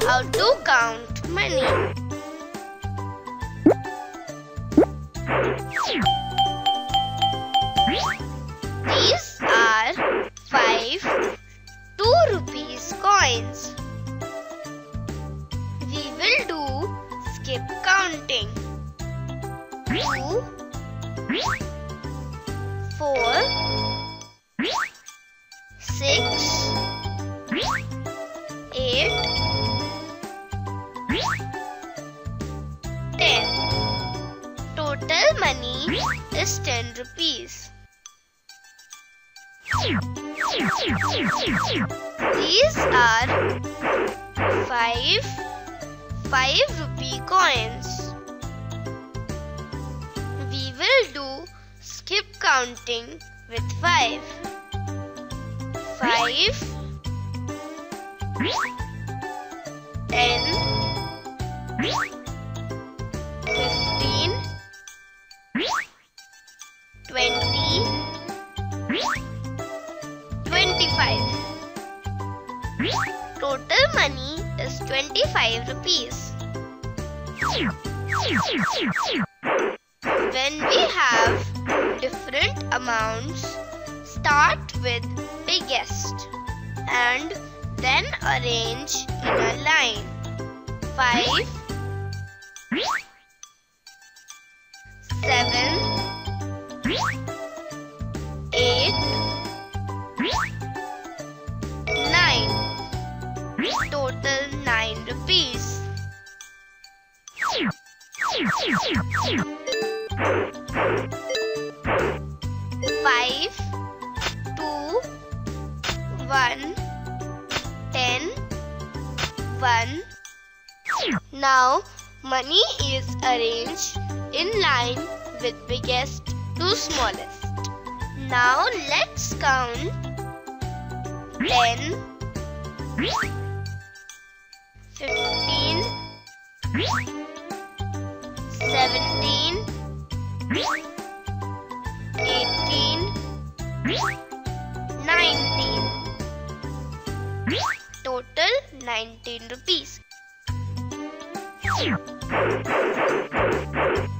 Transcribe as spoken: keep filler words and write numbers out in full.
how to count money. These are five two rupees coins. We will do skip counting. Two, four, six, eight, ten. Total money is ten rupees. These are five five rupee coins. We will do skip counting with five. Five, ten, fifteen, twenty, twenty-five. Total money is twenty-five rupees. When we have different amounts, start with biggest and then arrange in a line. Five, seven, eight, nine. Total nine rupees. Five, two, one, ten, one. Now money is arranged in line with biggest to smallest. Now let's count ten, fifteen, seventeen, eighteen, nineteen. Total nineteen rupees.